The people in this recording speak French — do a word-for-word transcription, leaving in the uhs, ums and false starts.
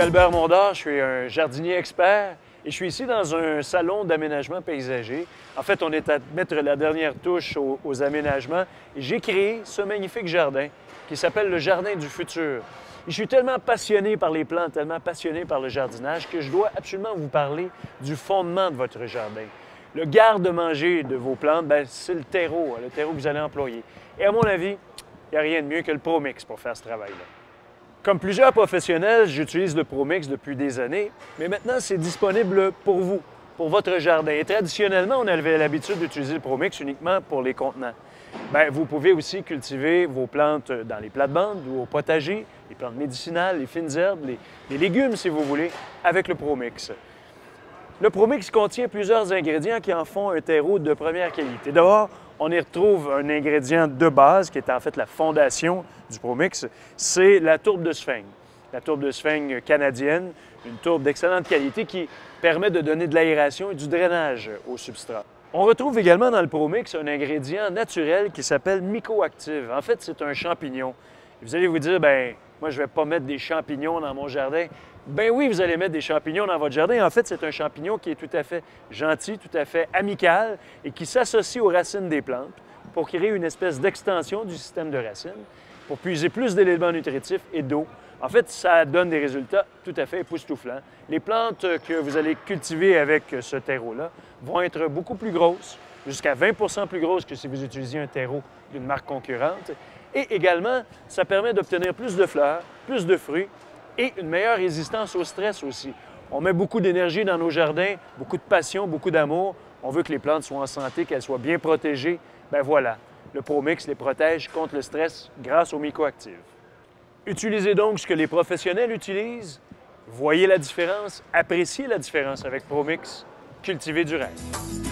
Albert Mondor, je suis un jardinier expert et je suis ici dans un salon d'aménagement paysager. En fait, on est à mettre la dernière touche aux, aux aménagements et j'ai créé ce magnifique jardin qui s'appelle le Jardin du futur. Et je suis tellement passionné par les plantes, tellement passionné par le jardinage que je dois absolument vous parler du fondement de votre jardin. Le garde-manger de vos plantes, c'est le terreau, le terreau que vous allez employer. Et à mon avis, il n'y a rien de mieux que le ProMix pour faire ce travail-là. Comme plusieurs professionnels, j'utilise le ProMix depuis des années, mais maintenant, c'est disponible pour vous, pour votre jardin. Et traditionnellement, on avait l'habitude d'utiliser le ProMix uniquement pour les contenants. Bien, vous pouvez aussi cultiver vos plantes dans les plates-bandes ou au potager, les plantes médicinales, les fines herbes, les, les légumes, si vous voulez, avec le ProMix. Le ProMix contient plusieurs ingrédients qui en font un terreau de première qualité. D'abord, on y retrouve un ingrédient de base qui est en fait la fondation du ProMix, c'est la tourbe de sphaigne. La tourbe de sphaigne canadienne, une tourbe d'excellente qualité qui permet de donner de l'aération et du drainage au substrat. On retrouve également dans le ProMix un ingrédient naturel qui s'appelle Mycoactive. En fait, c'est un champignon. Et vous allez vous dire, bien, moi, je ne vais pas mettre des champignons dans mon jardin. Ben oui, vous allez mettre des champignons dans votre jardin. En fait, c'est un champignon qui est tout à fait gentil, tout à fait amical et qui s'associe aux racines des plantes pour créer une espèce d'extension du système de racines, pour puiser plus d'éléments nutritifs et d'eau. En fait, ça donne des résultats tout à fait époustouflants. Les plantes que vous allez cultiver avec ce terreau-là vont être beaucoup plus grosses, jusqu'à vingt pour cent plus grosses que si vous utilisiez un terreau d'une marque concurrente. Et également, ça permet d'obtenir plus de fleurs, plus de fruits et une meilleure résistance au stress aussi. On met beaucoup d'énergie dans nos jardins, beaucoup de passion, beaucoup d'amour. On veut que les plantes soient en santé, qu'elles soient bien protégées. Ben voilà, le ProMix les protège contre le stress grâce aux mycoactives. Utilisez donc ce que les professionnels utilisent. Voyez la différence, appréciez la différence avec ProMix. Cultivez durable.